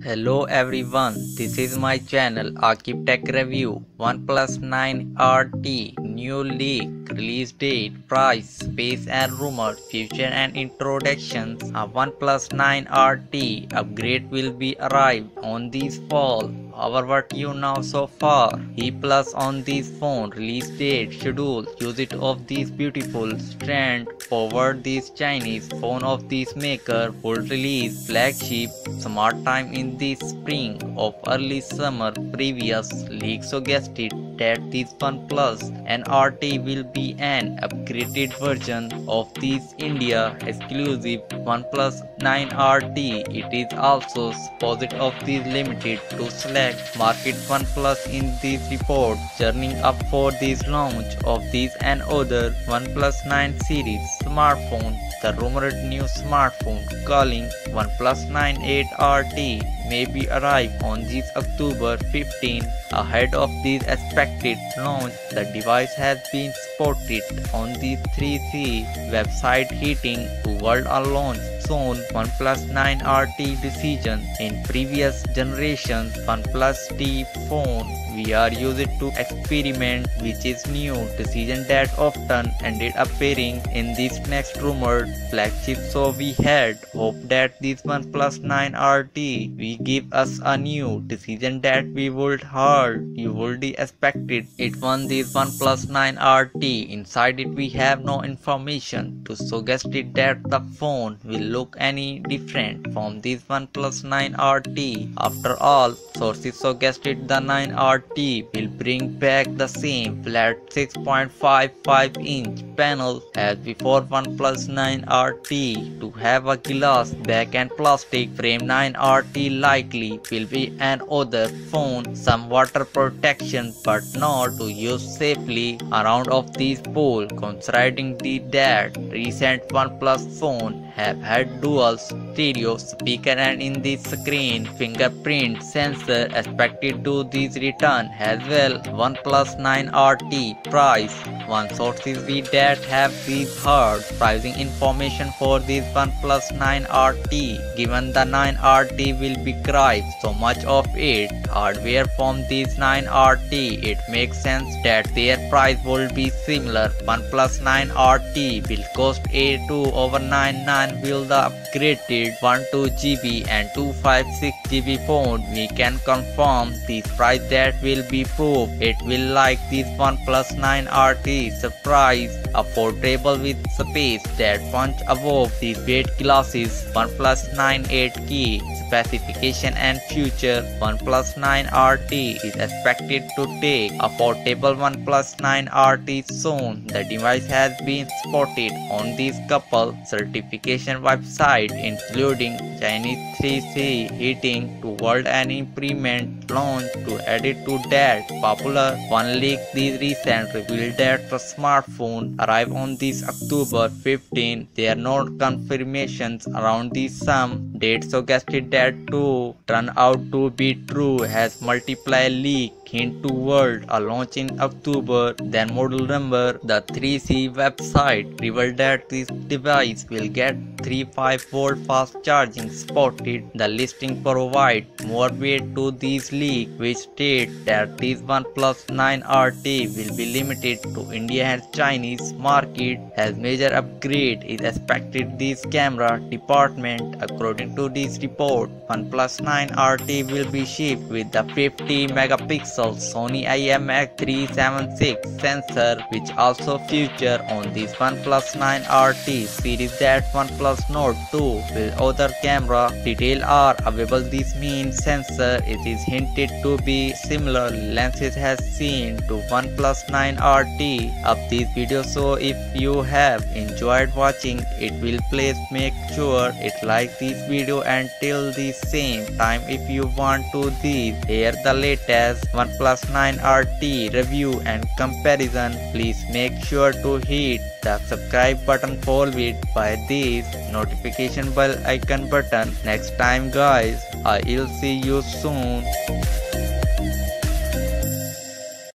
Hello everyone, this is my channel Aqib Tech Review. OnePlus 9RT, new leak, release date, price, space and rumor, future and introductions. A OnePlus 9RT upgrade will be arrived on this fall. However, what you know so far, E Plus on this phone, release date, schedule, usage of this beautiful strand, forward this Chinese phone of this maker would release flagship smart time in the spring of early summer. Previous leaks suggested that this OnePlus NRT will be an upgraded version of this India exclusive OnePlus 9RT. It is also supposed of this limited to select market OnePlus in this report, journeying up for this launch of this and other OnePlus 9 series smartphone. The rumored new smartphone calling OnePlus 9RT may be arrive on this October 15. Ahead of this expected launch, the device has been spotted on the 3C website hinting toward a launch soon. OnePlus 9RT decision in previous generation OnePlus T phone we are used to experiment, which is new decision that often ended appearing in this next rumored flagship. So we had hoped that this OnePlus 9RT will give us a new decision that we would heard. You would expected it on this OnePlus 9RT. Inside it we have no information to suggest it that the phone will look any different from this OnePlus 9RT. After all, sources suggested the 9RT will bring back the same flat 6.55-inch panel as before OnePlus 9RT to have a glass back and plastic frame. 9RT likely will be an other phone, some water protection but not to use safely around of this pool, considering that recent OnePlus phone have had dual stereo speaker and in this screen fingerprint sensor expected to this return as well. OnePlus 9RT price. One source is we that have this heard pricing information for this OnePlus 9RT. Given the 9RT will be derived so much of it hardware from this 9RT, it makes sense that their price will be similar. OnePlus 9RT will cost $8299 will the upgraded 12GB and 256GB phone. We can confirm this price that will be proved. It will like this OnePlus 9RT surprise, affordable with space that punch above the weight glasses. OnePlus 9 key specification and future. OnePlus 9RT is expected to take a portable OnePlus 9RT soon. The device has been spotted on this couple certification website including Chinese 3C hitting toward an improvement launch. To add it to that popular one leak, this recent revealed that the smartphone arrive on this October 15. There are no confirmations around this. Some dates suggested that to turn out to be true as multiple leak hint toward a launch in October. Then model number. The 3C website revealed that this device will get 3.5V fast charging spotted. The listing provide more weight to this leak, which state that this OnePlus 9RT will be limited to India and Chinese market as major upgrade is expected. This camera department, according to this report, OnePlus 9RT will be shipped with the 50 megapixel Sony IMX376 sensor, which also feature on this OnePlus 9RT series. That OnePlus Note 2 with other camera detail are available. This means sensor it is hinted to be similar lenses has seen to OnePlus 9RT of this video. So if you have enjoyed watching it, will please make sure it like this video and till the same time if you want to hear the latest OnePlus 9RT review and comparison, please make sure to hit the subscribe button followed by this notification bell icon button. Next time guys, I will see you soon.